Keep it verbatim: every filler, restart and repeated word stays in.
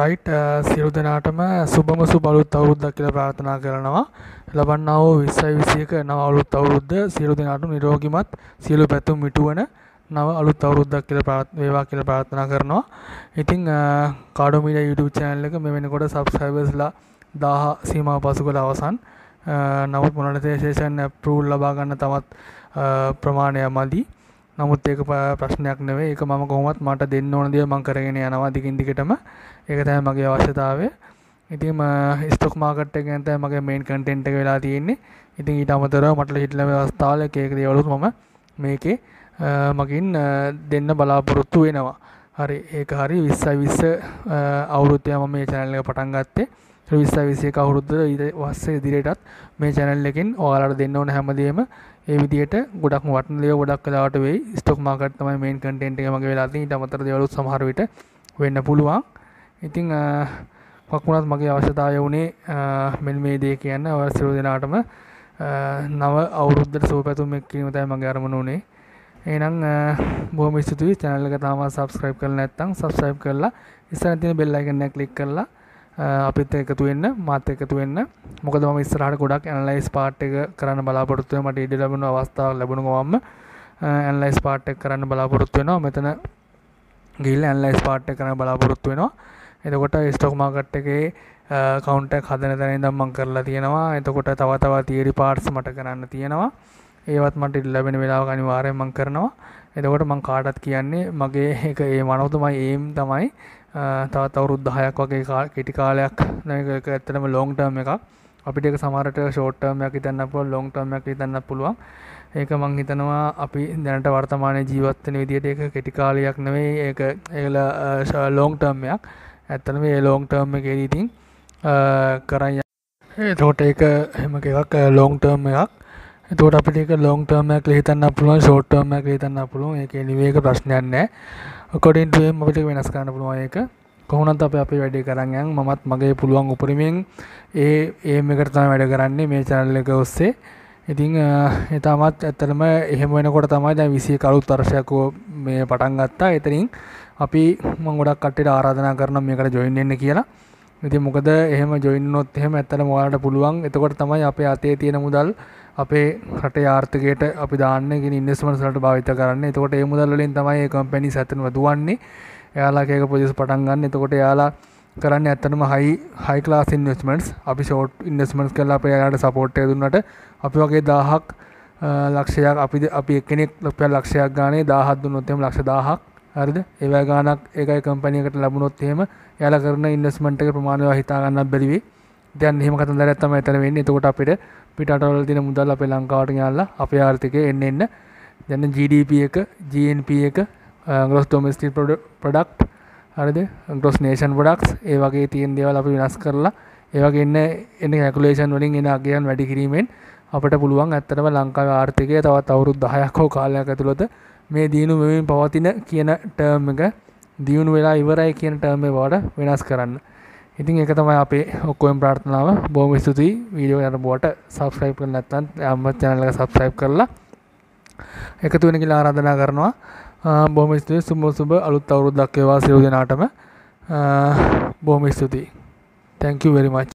Right සියලු දෙනාටම සුබම සුබ අලුත් අවුරුද්දක් කියලා ප්‍රාර්ථනා කරනවා. ලබන්නා වූ විස්සයි විසියක නව අලුත් අවුරුද්ද සියලු දෙනාටම නිරෝගීමත් සියලු පැතුම් මිටුවන නව අලුත් අවුරුද්දක් කියලා ප්‍රාර්ථනා වේවා කියලා ප්‍රාර්ථනා කරනවා. ඉතින් කාඩෝ මීඩියා YouTube channel එක මේ වෙනකොට subscribersලා දහය සීමාව පසු කළ අවසන්. නමුත් මොනටයිසේෂන් approval ලබා ගන්න තවත් ප්‍රමාණයක් මදි. නමුත් ඒක ප්‍රශ්නයක් නෙවෙයි. ඒක මම කොහොමවත් මට දෙන්න ඕන දේ මම කරගෙන යනවා දිගින් දිගටම. ඒක තමයි මගේ අවශ්‍යතාවය. ඉතින් ස්ටොක් මාකට් එක ගැන තමයි මගේ මේන් කන්ටෙන්ට් එක වෙලා තියෙන්නේ. ඉතින් ඊට අමතරව මට හිටලා මේ අවස්ථාවල එක එක දේවලුත් මම මේකේ මගින් දෙන්න බලාපොරොත්තු වෙනවා. හරි ඒක හරි විස්සයි විස්ස අවුරුද්දේ මම මේ channel එක පටන් ගත්තේ. විස්සයි විසියක අවුරුද්ද ඊට පස්සේ ඉදිරියටත් මේ channel එකෙන් ඔයාලට දෙන්න ඕන හැමදේම ඒ විදිහට ගොඩක් වටින දේවල් ගොඩක් වෙලාවට වෙයි. ස්ටොක් මාකට් තමයි මේන් කන්ටෙන්ට් එක මගේ වෙලා තියෙන්නේ. ඊට අමතරව දේවලුත් සමහර විට වෙන්න පුළුවන්. ඉතින් වක්මුණත් මගේ අවශ්‍යතාවය වුණේ මෙන්න මේ දේ කියන්න ඔයාලා සියලු දෙනාටම නව අවුරුද්දට සුබ පැතුම් එක්ක කිරීම තමයි මගේ අරමුණ උනේ. එහෙනම් බොහොම ස්තුතියි channel එක තාමත් subscribe කරලා නැත්නම් subscribe කරලා ඉස්සරහ තියෙන bell icon එක click කරලා අපිත් එකතු වෙන්න මාත් එකතු වෙන්න. මොකද මම ඉස්සරහට ගොඩක් ඇනලයිස් පාර්ට් එක කරන්න බලාපොරොත්තු වෙනවා. මට ඉඩ ලැබුණ අවස්ථාවක් ලැබුණ ගමන්ම ඇනලයිස් පාර්ට් එක කරන්න බලාපොරොත්තු වෙනවා. මෙතන ගිහිල්ලා ඇනලයිස් පාර්ට් එක කරන්න බලාපොරොත්තු වෙනවා. එතකොට ස්ටොක් මාකට් එකේ කවුන්ට් එක හදන තැන ඉඳන් මම කරලා තියෙනවා. එතකොට තව තව තියරි පාර්ට්ස් මට කරන්න තියෙනවා. ඒවත් මට ඉඩ ලැබෙන වෙලාවක අනිවාර්යෙන් මම කරනවා. එතකොට මම කාටත් කියන්නේ මගේ එක ඒ මනෝතුමයි ඒම් තමයි තවත් අවුරුදු දහයක් වගේ කෙටි කාලයක් මේක ඇත්තටම ලොන්ග් ටර්ම් එකක්. අපිට ඒක සමහරට ෂෝට් ටර්ම් එකක් හිතන්න පුළුවන්, ලොන්ග් ටර්ම් එකක් හිතන්න පුළුවන්. ඒක මම හිතනවා අපි දැනට වර්තමානයේ ජීවත් වෙන විදිහට ඒක කෙටි කාලයක් නෙවෙයි. ඒක ඒක ලොන්ග් ටර්ම් එකක්. ඇත්තටම මේ ලොන්ග් ටර්ම් එකේදී ඉතින් කරන් එතකොට ඒක එහෙම එකක් ලොන්ග් ටර්ම් එකක්. එතකොට අපිට ඒක ලොන්ග් ටර්ම් එකක් හිතන්න පුළුවන්, ෂෝට් ටර්ම් එකක් හිතන්න පුළුවන්. ඒකේ නිවේක ප්‍රශ්නයක් නැහැ. according to them අපිට වෙනස් කරන්න පුළුවන්. ඒක කොහොමද අපි අපේ වැඩේ කරන් යන් මමත් මගේ පුළුවන් උපරිමයෙන් ඒ ඒම් එකට තමයි වැඩ කරන්නේ මේ channel එක ඔස්සේ. ඉතින් ඒ තාමත් ඇත්තටම එහෙම වෙනකොට තමයි දැන් විසියක අලුත් වර්ෂයක් මේ පටන් ගත්තා. එතනින් අපි මම ගොඩක් කට්ටියට ආරාධනා කරනවා මේකට join වෙන්න කියලා. ඉතින් මොකද එහෙම join වුණොත් එහෙම ඇත්තටම ඔයාලට පුළුවන්. එතකොට තමයි අපේ අතේ තියෙන මුදල් අපේ රටේ ආර්ථිකයට අපි දාන්නේ කියන ඉන්වෙස්ට්මන්ට්ස් වලට භාවිත කරන්නේ. එතකොට ඒ මුදල් වලින් තමයි මේ කම්පැනිස් ඇත්තටම දුවන්නේ. එයාලා එක ප්‍රොජෙක්ට්ස් පටන් ගන්න. එතකොට එයාලා කරන්නේ ඇත්තටම හයි හයි ක්ලාස් ඉන්වෙස්ට්මන්ට්ස්. අපි ෂෝට් ඉන්වෙස්ට්මන්ට්ස් කරලා අපේ එයාලට සපෝට් එක දුන්නට අපි වගේ දහයක් ලක්ෂයක් අපි අපි එක්කෙනෙක් රුපියල් ලක්ෂයක් ගානේ දහයක් දුන්නොත් එහෙම ලක්ෂ දහයක් හරිද? ඒ වගේ ගාණක් ඒකයි කම්පැනි එකට ලැබුණොත් එහෙම එයාලා කරන ඉන්වෙස්ට්මන්ට් එකේ ප්‍රමාණය හිතා ගන්නත් බැරි වෙයි. දැන් එහෙම කතන්දරයක් තමයි එතන වෙන්නේ. එතකොට අපිට පිටරටවල තියෙන මුදල් අපේ ලංකාවට ගෙනල්ලා අපේ ආර්ථිකය එන්න එන්න දැන් G D P එක, G N P එක, gross domestic product හරිද? gross nation products ඒ වගේ තියෙන දේවල් අපි වෙනස් කරලා ඒ වගේ එන්න එන්න calculation වලින් එන අගයන් වැඩි කිරීමෙන් අපිට පුළුවන් ඇත්තටම ලංකාවේ ආර්ථිකය තවත් අවුරුදු දහයක් හෝ කාලයක් ඇතුළත මේ දිනු වෙමින් පවතින කියන ටර්ම් එක දිනු වෙලා ඉවරයි කියන ටර්ම් එක වලට වෙනස් කරන්න. ඉතින් ඒක තමයි අපේ ඔක්කොම ප්‍රාර්ථනාව. බොහොම ස්තුතියි වීඩියෝ එක අරබුවට subscribe කරලා නැත්නම් අම්ම channel එක subscribe කරලා එකතු වෙන්න කියලා ආරාධනා කරනවා. බොහොම ස්තුතියි. සුබ සුබ අලුත් අවුරුද්දක් වේවා සියලු දෙනාටම. බොහොම ස්තුතියි. Thank you very much.